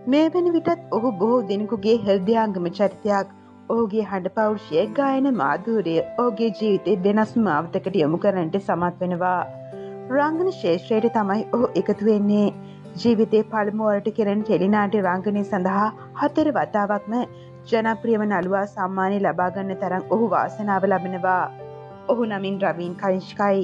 මේ වෙන විටත් ඔහු බොහෝ දෙනෙකුගේ හෘදයාංගම චරිතයක්. ඔහුගේ හඬ පෞරුෂය ගායන මාධුර්යය ඔහුගේ ජීවිතේ වෙනස්ම මාවතකට යොමු කරන්නට සමත් වෙනවා. රංගන ශේෂ්ත්‍රයට තමයි ඔහු එකතු වෙන්නේ. ජීවිතේ පළමු වරට කෙරෙන ටෙලිනාට්‍ය රංගනය සඳහා 4 වතාවක්ම ජනප්‍රියම නළුවා සම්මානය ලබා ගන්න තරම් ඔහු වාසනාව ලබනවා. ඔහු නමින් රවීන් කනිෂ්කයි.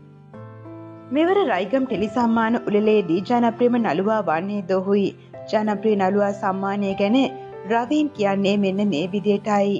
මෙවර රයිගම් ටෙලි සම්මාන උළෙලේදී ජනප්‍රියම නළුවා වන්නේ ඔහුයි. ජනප්‍රිය නළුවා සම්මානය ගැන රවීන් කියන්නේ මෙන්න මේ විදියටයි.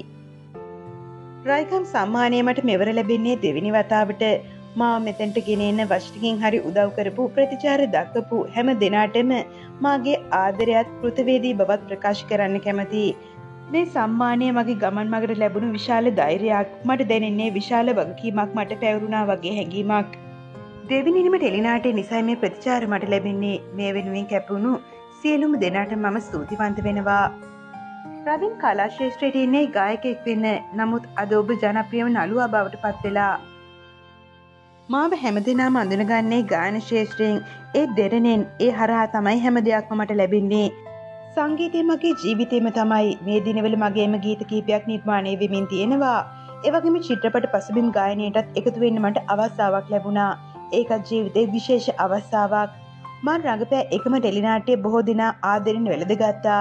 රයිගම් සම්මානය මට මෙවර ලැබෙන්නේ දෙවෙනි වතාවට. මාව මෙතෙන්ට ගෙනෙන්න වශයෙන් හරි උදව් කරපු ප්‍රතිචාර දක්වපු හැම දෙනාටම මාගේ ආදරයත් කෘතවේදී බවත් ප්‍රකාශ කරන්න කැමතියි. මේ සම්මානය මගේ ගමන් මගට ලැබුණු විශාල ධෛර්යයක්. මට දැනෙන්නේ විශාල වගකීමක් මට පැවරුණා වගේ හැඟීමක්. දෙවෙනිම ටෙලිනාට්‍ය නිසා මේ ප්‍රතිචාර මට ලැබෙන්නේ. මේ වෙනුවෙන් කැපුණු සියලුම දෙනාට මම ස්තුතිවන්ත වෙනවා. රවීන් කලා ශේෂ්ත්‍රයට ඉන්නේ ගායකයෙක් වෙන්න. නමුත් අද ඔබ ජනප්‍රියම නළුවා බවට පත් වෙලා. මාව හැමදෙනාම අඳුනගන්නේ ගායන ශේෂ්ත්‍රයෙන්. ඒ දෙරණෙන් ඒ හරහා තමයි හැම දෙයක්ම මට ලැබෙන්නේ. සංගීතය මගේ ජීවිතේම තමයි. මේ දිනවල මගේම ගීත කීපයක් නිර්මාණය වෙමින් තියෙනවා. ඒ වගේම චිත්‍රපට පසුබිම් ගායනයටත් එකතු වෙන්න මට අවස්ථාවක් ලැබුණා. ඒකත් ජීවිතේ විශේෂ අවස්ථාවක්. මම රඟපෑ එකම ටෙලිනාට්‍ය බොහෝ දිනා ආදරෙන් වැළඳගත්තා.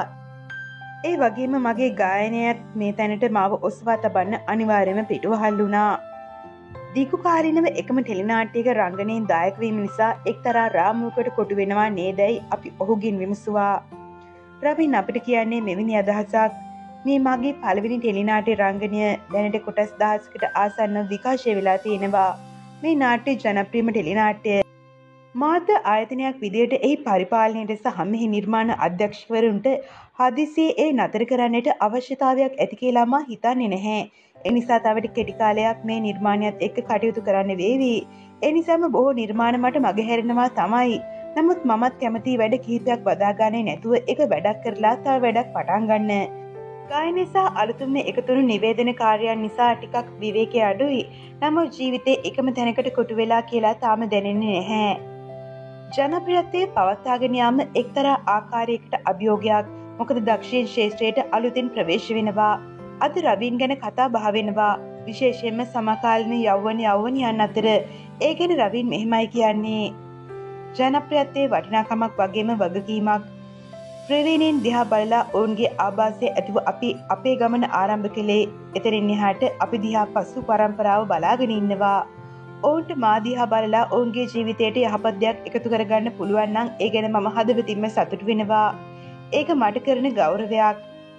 ඒ වගේම මගේ ගායනයත් මේ තැනට මාව ඔසවා තබන්න අනිවාර්යයෙන්ම පිටුවහල් වුණා. දීර්ඝකාලීනව එකම ටෙලිනාට්‍යයක රංගනයෙන් දායක වීම නිසා එක්තරා රාමුවකට කොටු වෙනවා නේදයි අපි ඔහුගෙන් විමසුවා. රවීන් අපිට කියන්නේ මෙවැනි අදහසක්. මේ මගේ පළවෙනි ටෙලිනාට්‍ය රංගනය දැනට කොටස් 1000කට ආසන්නව විකාශය වෙලා තියෙනවා. මේ නාට්‍ය ජනප්‍රියම ටෙලිනාට්‍ය. මාධ්‍ය ආයතනයක් විදියට එහි පරිපාලනයට සහ මෙහි නිර්මාණ අධ්‍යක්ෂකවරුන්ට හදිසියේ ඒ නතර කරන්නට අවශ්‍යතාවයක් ඇති කියලා මා හිතන්නේ නැහැ. ඒ නිසා තව කෙටි කාලයක් මේ නිර්මාණයත් එක්ක කටයුතු කරන්න වේවි. ඒ නිසාම බොහෝ නිර්මාණ මට මගහැරෙනවා තමයි. නමුත් මමත් කැමති වැඩ කිහිපයක් බදාගන්නේ නැතුව එක වැඩක් කරලා තව වැඩක් පටන් ගන්න. ගායනය සහ අලුතුම එකතුණු නිවේදන කාර්යයන් නිසා ටිකක් විවේකය අඩුයි. නමුත් ජීවිතේ එකම තැනකට කොටු වෙලා කියලා තාම දැනෙන්නේ නැහැ. ජනප්‍රියත්වයේ පවත්වාගෙන යාම එක්තරා ආකාරයකට අභියෝගයක්. මොකද දක්ෂිණ ශේෂ්ත්‍රයට අලුතින් ප්‍රවේශ වෙනවා. අද රවීන් ගැන කතා බහ වෙනවා. විශේෂයෙන්ම සමකාලීන යෞවනයන් අතර. ඒ ගැන රවීන් මෙහෙමයි කියන්නේ. ජනප්‍රියත්වයේ වටිනාකමක් වගේම වගකීමක්. ප්‍රවීණයින් දිහා බලලා ඔවුන්ගේ ආభాසය ඇතිව අපි අපේ ගමන ආරම්භ කළේ. එතනින් එහාට අපි දිහා පසු පරම්පරාව බලාගෙන ඉන්නවා. ඔවුන්ට මා දිහා බලලා ඔවුන්ගේ ජීවිතයට යහපත් දෙයක් එකතු කරගන්න පුළුවන් නම් ඒ ගැන මම හදවතින්ම සතුටු වෙනවා. ඒක මට කරන ගෞරවයක්.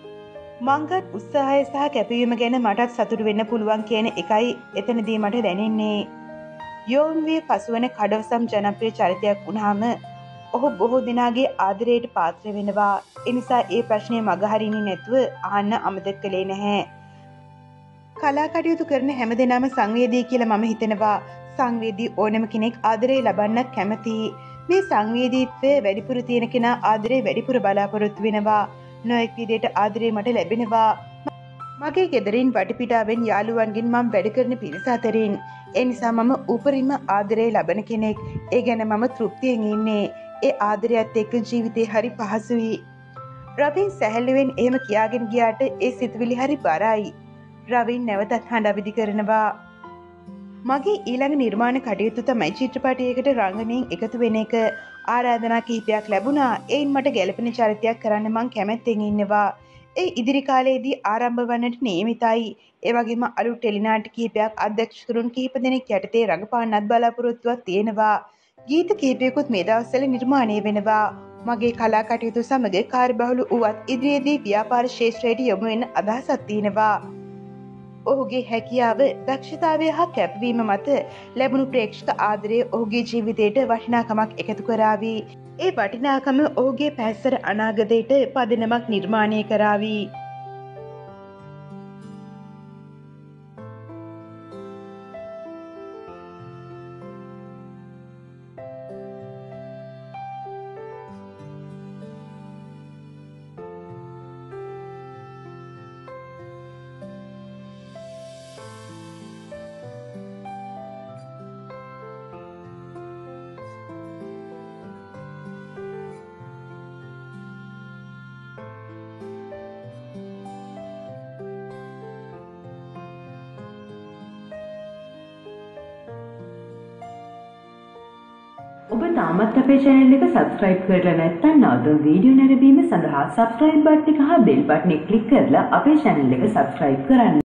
මංගත් උත්සාහය සහ කැපවීම ගැන මටත් සතුටු වෙන්න පුළුවන් කියන එකයි එතනදී මට දැනෙන්නේ. යෝන්විය පසුවන කඩවසම් ජනප්‍රිය චරිතයක් වුණාම ඔහු බොහෝ දෙනාගේ ආදරයට පාත්‍ර වෙනවා. ඒ නිසා ඒ ප්‍රශ්නය මගහරින්නේ නැතුව අහන්න අමතක කළේ නැහැ. කලා කටයුතු කරන හැමදෙනාම සංවේදී කියලා මම හිතනවා. සංවේදී ඕනම කෙනෙක් ආදරය ලබන්නත් කැමතියි. මේ සංවේදීත්වය වැඩිපුර තියෙන කෙනා ආදරේ වැඩිපුර බලාපොරොත්තු වෙනවා. නොඑක් විදිහට ආදරේ මට ලැබෙනවා. මගේ ගෙදරින් වටපිටාවෙන් යාළුවන්ගෙන් මම වැඩ කරන පිරිස අතරින්. ඒ නිසා මම උපරිම ආදරේ ලබන කෙනෙක්. ඒ ගැන මම තෘප්තියෙන් ඉන්නේ. ඒ ආදරයත් එක්ක ජීවිතේ හරි පහසුයි. රවීන් සැහැල්ලුවෙන් එහෙම කියාගෙන ගියාට ඒ සිතුවිලි හරි බරයි. රවීන් නැවතත් හඬ අවදි කරනවා. මගේ ඊළඟ නිර්මාණ කටයුතු තමයි චිත්‍රපටයකට රංගනයෙන් එකතු වෙන එක. ආරාධනා කිහිපයක් ලැබුණා. එයින් මට ගැළපෙන චරිතයක් කරන්න මං කැමැත්තෙන් ඉන්නවා. ඒ ඉදිරි කාලයේදී ආරම්භ වන්නට නියමිතයි. ඒ වගේම අලුත් ටෙලිනාට්‍ය කිහිපයක් අධ්‍යක්ෂකවරුන් කිහිප දෙනෙක් යටතේ රඟපාන්නත් බලාපොරොත්තුවක් තියෙනවා. ගීත කිහිපයකුත් මේ දවස්වල නිර්මාණය වෙනවා. මගේ කලා කටයුතු සමග කාර්යබහුල වුවත් ඉදිරියේදී ව්‍යාපාර ක්ෂේත්‍රයට යොමු වෙන්න අදහසක් තියෙනවා. ඔහුගේ හැකියාව, දක්ෂතාවය හා කැපවීම මත ලැබුණු ප්‍රේක්ෂක ආදරය ඔහුගේ ජීවිතයට වටිනාකමක් එකතු කරાવી. ඒ වටිනාකම ඔහුගේ පැහැසර අනාගතයට පදනමක් නිර්මාණය කරાવી. ඔබ තාමත් අපේ channel එක subscribe කරලා නැත්නම් නවතම වීඩියෝ නැරඹීම සඳහා subscribe button එක හා bell button එක click කරලා අපේ channel එක subscribe කරන්න.